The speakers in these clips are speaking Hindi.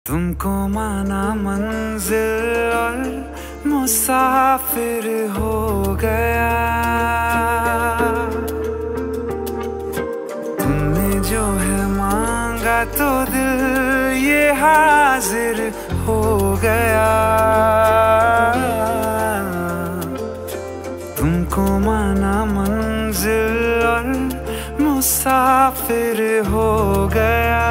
तुमको माना मंजिल और मुसाफिर हो गया। तुमने जो है मांगा तो दिल ये हाजिर हो गया। तुमको माना मंजिल और मुसाफिर हो गया।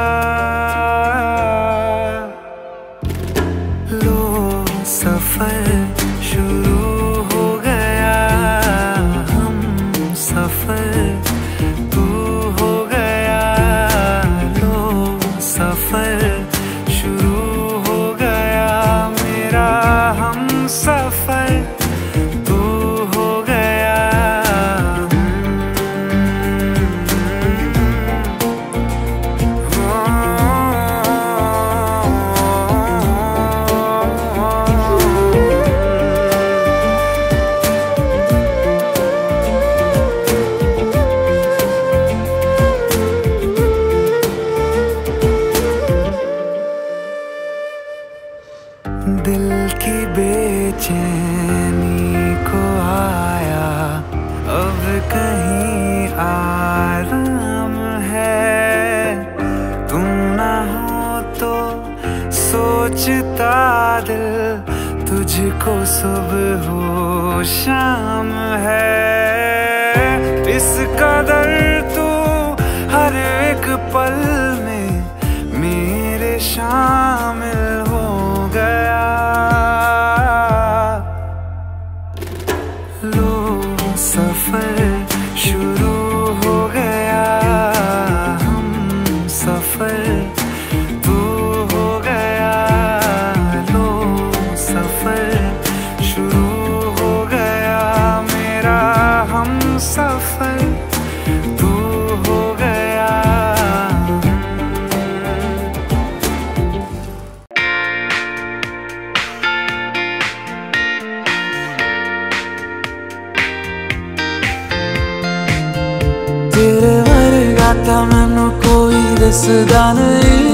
सफर शुरू हो गया, हम सफर तू हो गया। लो सफर शुरू हो गया, मेरा हम सफर तू हो गया। दिल की बेचैनी को आया अब कहीं आराम है। तुम ना हो तो सोचता दिल तुझको सुबह हो शाम है। इस कदर तू हर एक पल में मेरे शामिल हो गया। लो सफर शुरू हो गया, हम सफर तू हो गया। लो सफर शुरू हो गया, मेरा हम सफर तू हो गया। तेरे वर्गा था मैनू कोई दसदा नहीं।